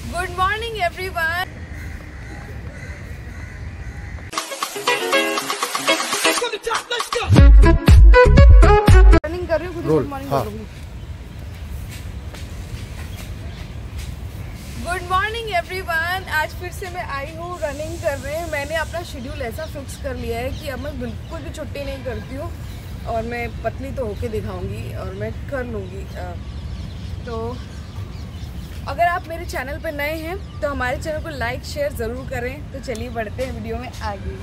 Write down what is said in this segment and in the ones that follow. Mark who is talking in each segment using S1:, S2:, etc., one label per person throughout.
S1: Good morning everyone. Running कर रही हूँ, गुड मॉर्निंग करूँगी। Good morning everyone. आज फिर से मैं आई हूँ रनिंग करने। मैंने अपना शेड्यूल ऐसा फिक्स कर लिया है कि अब मैं बिल्कुल भी छुट्टी नहीं करती हूँ और मैं पतली तो होके दिखाऊंगी और मैं कर लूँगी। तो अगर आप मेरे चैनल पर नए हैं तो हमारे चैनल को लाइक शेयर ज़रूर करें। तो चलिए बढ़ते हैं वीडियो में आगे।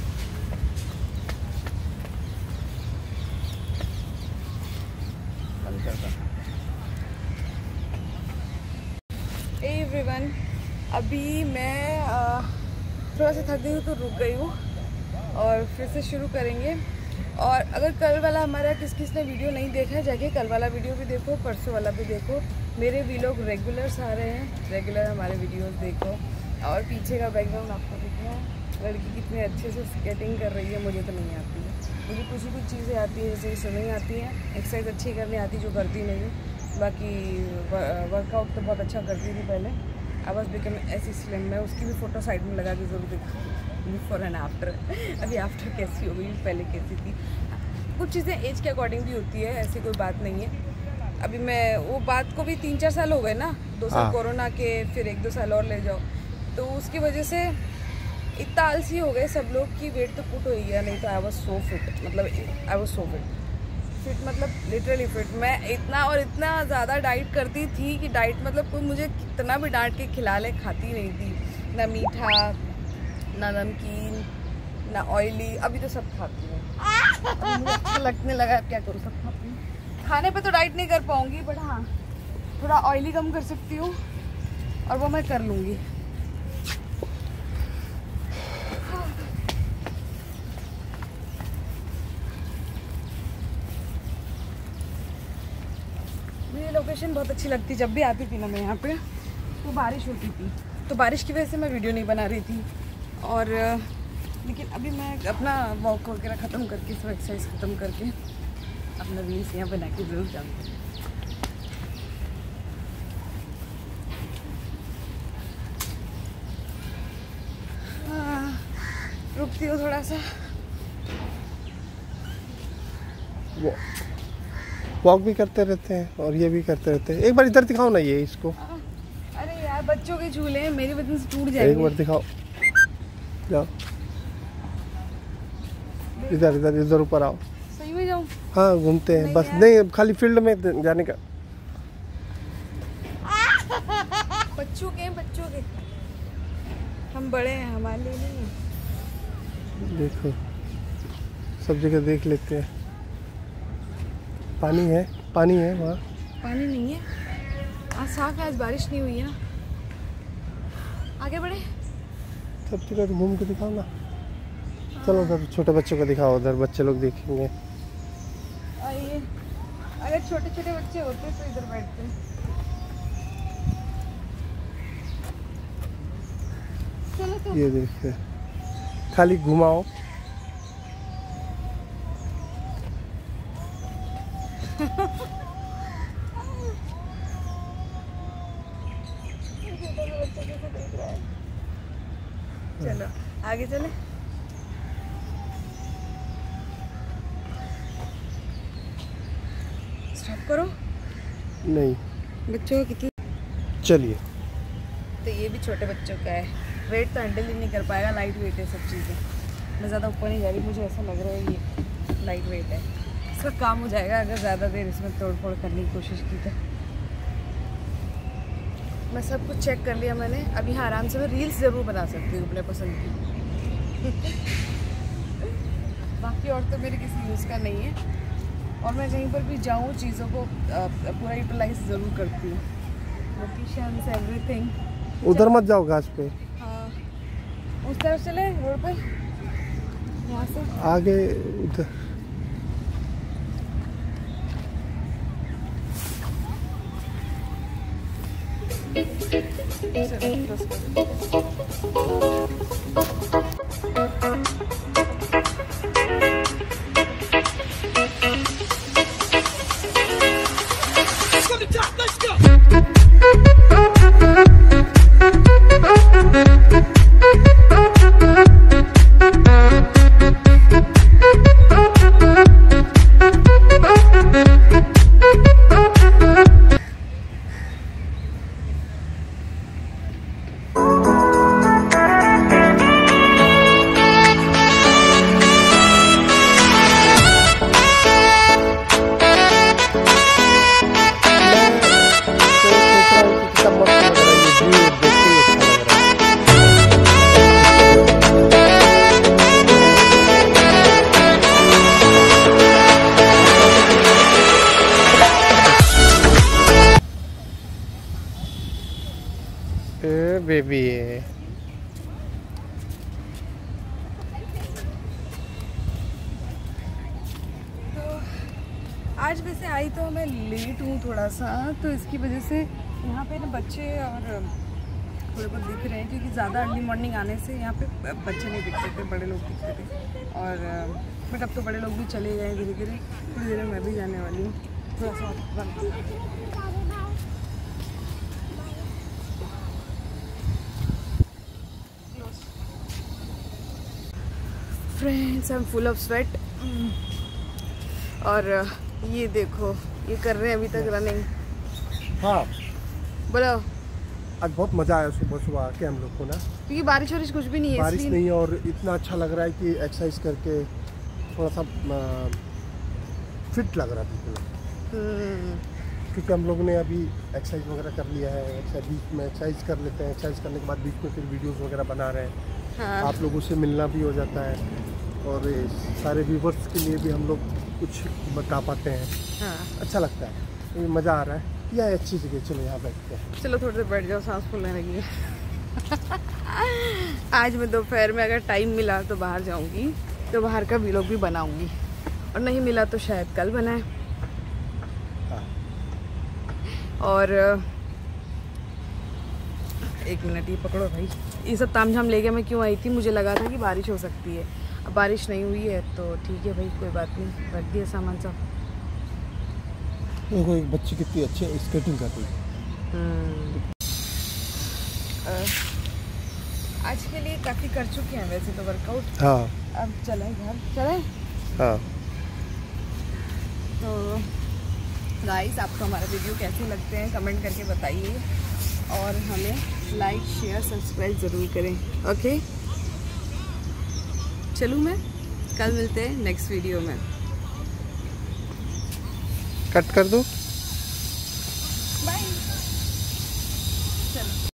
S1: एवरीवन, अभी मैं थोड़ा सा थक गई हूँ तो रुक गई हूँ और फिर से शुरू करेंगे। और अगर कल वाला हमारा किस ने वीडियो नहीं देखा है, जाके कल वाला वीडियो भी देखो, परसों वाला भी देखो। मेरे वीलॉग रेगुलर्स आ रहे हैं, रेगुलर हमारे वीडियोस देखो। और पीछे का बैकग्राउंड आपको दिख रहा है, लड़की कितने अच्छे से स्केटिंग कर रही है। मुझे तो नहीं आती है, मुझे कुछ चीज़ें आती है, जैसे स्विमिंग आती है, एक्सरसाइज अच्छी करनी आती जो करती नहीं हूँ। बाकी वर्कआउट तो बहुत अच्छा करती थी पहले। आई वॉज बिकम ऐसी स्लिम। मैं उसकी भी फ़ोटो साइड में लगा के ज़रूर दिखाऊंगी, बिफोर एंड आफ्टर। अभी आफ्टर कैसी हो गई, पहले कैसी थी। कुछ चीज़ें एज के अकॉर्डिंग भी होती है, ऐसी कोई बात नहीं है। अभी मैं वो बात को भी 3-4 साल हो गए ना, 2 साल कोरोना के, फिर 1-2 साल और ले जाओ, तो उसकी वजह से इतना आलसी हो गए सब लोग कि वेट तो पुट हो ही गया। नहीं तो आई वॉज सो फिट, मतलब आई वॉज सो फिट मतलब लिटरली फिट। मैं इतना और इतना ज़्यादा डाइट करती थी कि डाइट मतलब कोई मुझे कितना भी डांट के खिला ले खाती नहीं थी। ना मीठा, ना नमकीन, ना ऑयली। अभी तो सब खाती हूँ, मुझे अच्छा लगने लगा। अब क्या करूँ, सब खाती हूँ। खाने पे तो डाइट नहीं कर पाऊँगी, बट हाँ थोड़ा ऑयली कम कर सकती हूँ और वो मैं कर लूँगी। मुझे लोकेशन बहुत अच्छी लगती। जब भी आती थी ना मैं यहाँ पे, तो बारिश होती थी, तो बारिश की वजह से मैं वीडियो नहीं बना रही थी। और लेकिन अभी मैं अपना वॉक वगैरह ख़त्म करके, सब एक्सरसाइज ख़त्म करके अपना रील्स यहाँ बना के ज़रूर जाऊँगी। रुकती हूँ थोड़ा सा।
S2: वॉक भी करते रहते हैं और ये भी करते रहते हैं। एक बार इधर दिखाओ ना ये इसको।
S1: अरे यार, बच्चों के झूले हैं, मेरी वजह से टूट जाएंगे।
S2: एक बार दिखाओ, जाओ इधर इधर इधर ऊपर आओ।
S1: सही में जाऊँ?
S2: हाँ घूमते हैं बस, नहीं खाली फील्ड में जाने का।
S1: बच्चों के हम बड़े हैं, हमारे लिए नहीं है।
S2: देखो सब जगह देख लेते हैं। पानी है वहाँ।
S1: पानी नहीं है आज, साफ है। आज बारिश नहीं हुई है ना। आगे बढ़े,
S2: सब जगह घूम के दिखाओ ना। चलो उधर छोटे बच्चों को दिखाओ, उधर बच्चे लोग देखेंगे।
S1: आइए, अगर छोटे छोटे बच्चे होते तो इधर बैठते। चलो तो।
S2: ये देखिए, खाली घुमाओ।
S1: चलो आगे चले। स्टॉप करो।
S2: नहीं,
S1: बच्चों को कितनी।
S2: चलिए।
S1: तो ये भी छोटे बच्चों का है। वेट तो हैंडल ही नहीं कर पाएगा, लाइट वेट है सब चीज़ें। मैं ज़्यादा ऊपर नहीं जा रही, मुझे ऐसा लग रहा है ये लाइट वेट है। इसका काम हो जाएगा अगर ज़्यादा देर इसमें तोड़ फोड़ करने की कोशिश की तो। मैं सब कुछ चेक कर लिया मैंने। अभी हाँ, आराम से मैं रील्स ज़रूर बना सकती हूँ अपने पसंद की। बाकी और तो मेरे किसी यूज़ का नहीं है। और मैं कहीं पर भी जाऊँ चीज़ों को पूरा यूटिलाइज ज़रूर करती हूँ। Locations, everything.
S2: उधर मत जाओ घास पे।
S1: हाँ, उस तरफ चले रोड पे, यहाँ से
S2: आगे उधर।
S3: Let's go!
S2: बेबी है।
S1: तो आज वैसे आई तो मैं लेट हूँ थोड़ा सा, तो इसकी वजह से यहाँ पे ना बच्चे और थोड़े बहुत दिख रहे हैं, क्योंकि ज़्यादा अर्ली मॉर्निंग आने से यहाँ पे बच्चे नहीं दिखते थे, बड़े लोग दिखते थे। और बट अब तो बड़े लोग भी चले गए धीरे धीरे। थोड़ी देर में मैं भी जाने वाली हूँ थोड़ा सा friends. I am full of sweat. और ये देखो, ये कर रहे हैं अभी तक रनिंग।
S2: हाँ,
S1: बोलो।
S2: आज बहुत मज़ा आया सुबह सुबह आके हम लोग को ना,
S1: क्योंकि बारिश वारिश कुछ भी नहीं है,
S2: बारिश नहीं है और इतना अच्छा लग रहा है कि एक्सरसाइज करके थोड़ा सा फिट लग रहा है बिल्कुल। क्योंकि हम लोग ने अभी एक्सरसाइज वगैरह कर लिया है। बीच में एक्सरसाइज कर लेते हैं, एक्सरसाइज करने के बाद बीच में फिर वीडियोस वगैरह बना रहे हैं।
S1: हाँ।
S2: आप लोगों से मिलना भी हो जाता है और सारे व्यूवर्स के लिए भी हम लोग कुछ बता पाते हैं।
S1: हाँ।
S2: अच्छा लगता है, मज़ा आ रहा है। यह अच्छी जगह, चलो यहाँ बैठते हैं।
S1: चलो थोड़ी देर बैठ जाओ, सांस फूलने लगी है। आज मैं दोपहर में अगर टाइम मिला तो बाहर जाऊंगी, तो बाहर का व्लॉग भी बनाऊंगी, और नहीं मिला तो शायद कल बनाए।
S2: हाँ।
S1: और एक मिनट, ये पकड़ो भाई। ये सब तामझाम लेके मैं क्यों आई थी, मुझे लगा था कि बारिश हो सकती है। अब बारिश नहीं हुई है तो ठीक है भाई, कोई बात नहीं, रख दिया सामान सब।
S2: देखो एक बच्ची कितनी अच्छी स्केटिंग कर रही है।
S1: आज के लिए काफ़ी कर चुके हैं वैसे तो वर्कआउट।
S2: हाँ।
S1: अब चलें घर, चलें।
S2: हाँ।
S1: तो गाइस, आपको हमारा वीडियो कैसे लगते हैं कमेंट करके बताइए, और हमें लाइक शेयर सब्सक्राइब ज़रूर करें। ओके, चलूँ मैं, कल मिलते हैं नेक्स्ट वीडियो में।
S2: कट कर दो।